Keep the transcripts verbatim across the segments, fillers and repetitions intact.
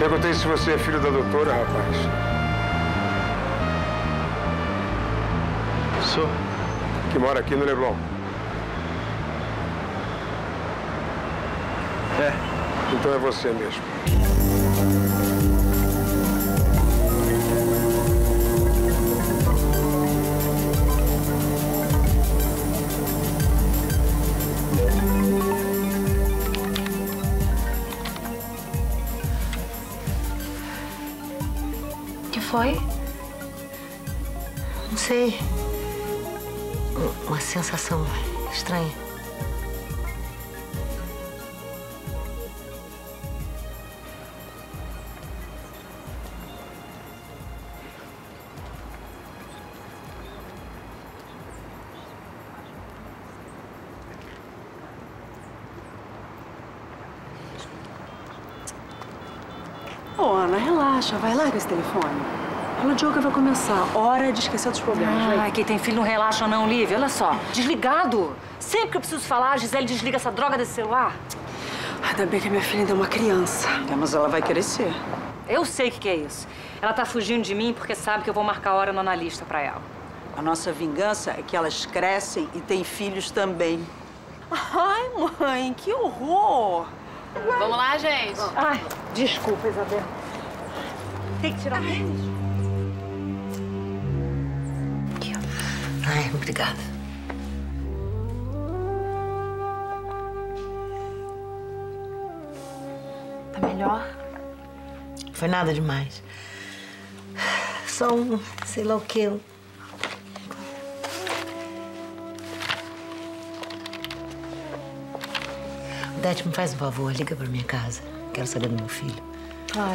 Perguntei se você é filho da doutora, rapaz. Sou. Que mora aqui no Leblon. É. Então é você mesmo. O que foi? Não sei. Uma sensação estranha. Ô, Ana, relaxa. Vai, larga esse telefone. Fala, Diogo, vai começar. Hora de esquecer dos problemas, Ai, vai. quem tem filho não relaxa não, Lívia. Olha só, desligado. Sempre que eu preciso falar, a Gisele desliga essa droga desse celular. Ainda bem que a minha filha ainda é uma criança. É, mas ela vai crescer. Eu sei o que, que é isso. Ela tá fugindo de mim porque sabe que eu vou marcar hora no analista pra ela. A nossa vingança é que elas crescem e têm filhos também. Ai, mãe, que horror! Vamos lá, gente. Ai, desculpa, Isabel. Tem que tirar o tênis. Aqui, ó. Ai, obrigada. Tá melhor? Foi nada demais. Só um, sei lá o quê. Dete, me faz um favor, liga pra minha casa. Quero saber do meu filho. Claro.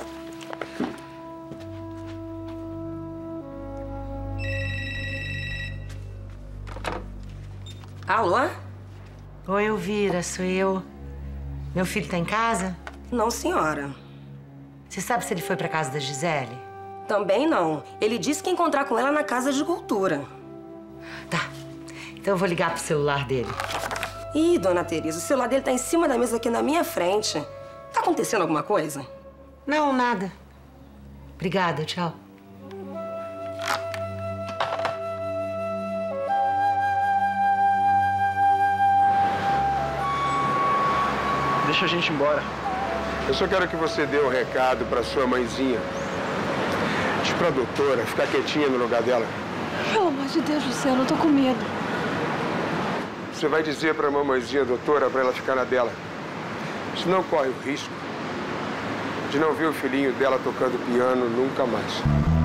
Alô? Oi, Elvira, sou eu. Meu filho tá em casa? Não, senhora. Você sabe se ele foi pra casa da Gisele? Também não. Ele disse que ia encontrar com ela na casa de cultura. Tá. Então eu vou ligar pro celular dele. Ih, dona Teresa, o celular dele tá em cima da mesa aqui na minha frente. Tá acontecendo alguma coisa? Não, nada. Obrigada, tchau. Deixa a gente ir embora. Eu só quero que você dê um recado pra sua mãezinha. Diz pra doutora ficar quietinha no lugar dela. Pelo amor de Deus do céu, eu tô com medo. Você vai dizer pra mamãezinha, doutora, pra ela ficar na dela. Senão corre o risco de não ver o filhinho dela tocando piano nunca mais.